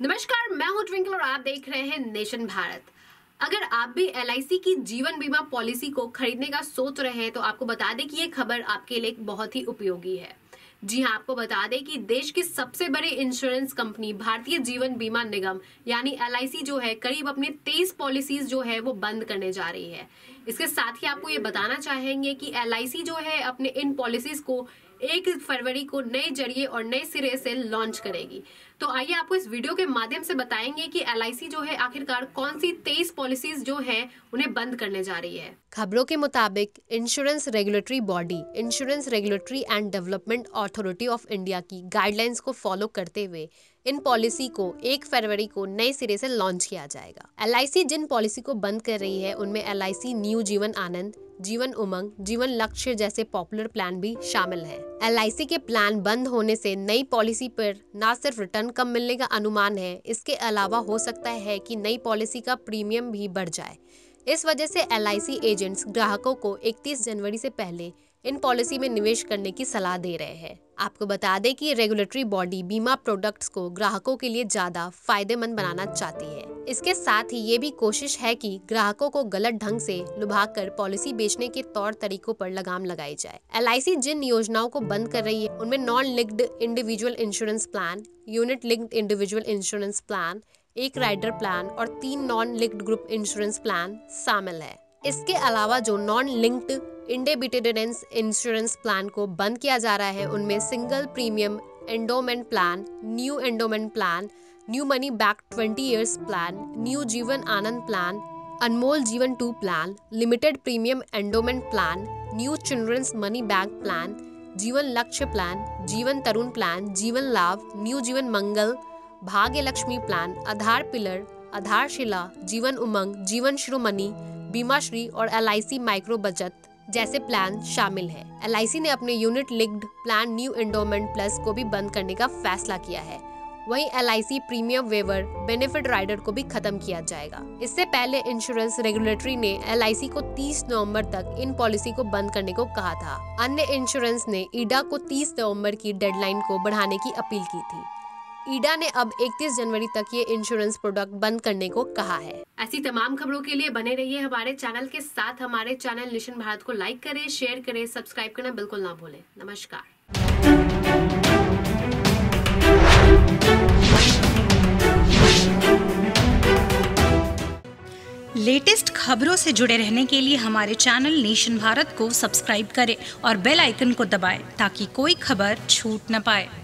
नमस्कार, मैं हूं ट्विंकल और आप देख रहे हैं नेशन भारत। अगर आप भी एलआईसी की जीवन बीमा पॉलिसी को खरीदने का सोच रहे हैं तो आपको बता दें कि ये खबर आपके लिए बहुत ही उपयोगी है। जी हां, आपको बता दें कि देश की सबसे बड़ी इंश्योरेंस कंपनी भारतीय जीवन बीमा निगम यानी एलआईसी जो है करीब अपनी 23 पॉलिसीज जो है वो बंद करने जा रही है। इसके साथ ही आपको ये बताना चाहेंगे कि एलआईसी जो है अपने इन पॉलिसीज को 1 फरवरी को नए जरिए और नए सिरे से लॉन्च करेगी। तो आइए आपको इस वीडियो के माध्यम से बताएंगे कि एलआईसी जो है आखिरकार कौन सी 23 पॉलिसीज जो हैं उन्हें बंद करने जा रही है। खबरों के मुताबिक insurance regulatory body insurance regulatory and development authority of India की गाइडलाइंस को फॉलो करते हुए इन पॉलिसी को 1 फरवरी को नए सिरे से लॉन्च किया जाएगा। एलआईसी जिन पॉलिसी को बंद कर रही है उनमें एलआईसी न्यू जीवन आनंद, जीवन उमंग, जीवन लक्ष्य जैसे पॉपुलर प्लान भी शामिल है। एलआईसी के प्लान बंद होने से नई पॉलिसी पर न सिर्फ रिटर्न कम मिलने का अनुमान है, इसके अलावा हो सकता है कि नई पॉलिसी का प्रीमियम भी बढ़ जाए। इस वजह से एलआईसी एजेंट्स ग्राहकों को 31 जनवरी से पहले इन पॉलिसी में निवेश करने की सलाह दे रहे हैं। आपको बता दें कि रेगुलेटरी बॉडी बीमा प्रोडक्ट्स को ग्राहकों के लिए ज्यादा फायदेमंद बनाना चाहती है। इसके साथ ही ये भी कोशिश है कि ग्राहकों को गलत ढंग से लुभाकर पॉलिसी बेचने के तौर तरीकों पर लगाम लगाई जाए। एलआईसी जिन योजनाओं को बंद कर रही है उनमें non linked individual insurance plan, unit linked individual insurance plan, एक राइडर प्लान और 3 non linked group insurance plan शामिल है। इसके अलावा जो non linked indebtedness insurance plan को बंद किया जा रहा है उनमें single premium endowment plan, new endowment plan, new money back 20 years plan, new Jeevan Anand plan, Anmol Jeevan 2 plan, limited premium endowment plan, new children's money back plan, Jeevan Lakshya plan, जीवन तरुण प्लान, जीवन लाभ, न्यू जीवन मंगल, भाग्य लक्ष्मी प्लान, आधार पिलर, आधारशिला, जीवन उमंग, जीवन शिरोमणि, बीमा श्री और एलआईसी माइक्रो बचत जैसे प्लान शामिल है। एलआईसी ने अपने unit linked plan new endowment plus को भी बंद करने का फैसला किया है। वहीं LIC premium waiver benefit rider को भी खत्म किया जाएगा। इससे पहले इंश्योरेंस रेगुलेटरी ने एलआईसी को 30 नवंबर तक इन पॉलिसी को बंद करने को कहा था। अन्य इंश्योरेंस ने ईडा को 30 नवंबर की डेडलाइन को बढ़ाने की अपील की थी। ईडा ने अब 31 जनवरी तक ये इंश्योरेंस प्रोडक्ट बंद करने को कहा है। ऐसी तमाम खबरों के लिए बने रहिए हमारे चैनल के साथ। हमारे चैनल नेशन भारत को लाइक करें, शेयर करें, सब्सक्राइब करना बिल्कुल ना भूलें। नमस्कार। लेटेस्ट खबरों से जुड़े रहने के लिए हमारे चैनल नेशन भारत को सब्सक्राइब करें और बेल आइकन को दबाएं ताकि कोई खबर छूट न पाए।